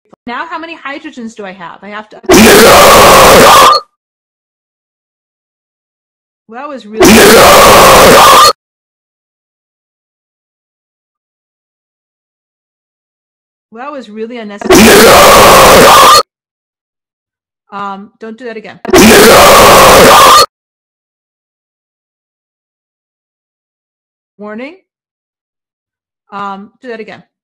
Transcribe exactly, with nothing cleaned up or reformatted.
Now how many hydrogens do I have? I have to... Well, that was really... Well, that was really unnecessary. Um, don't do that again. Warning. Um, do that again.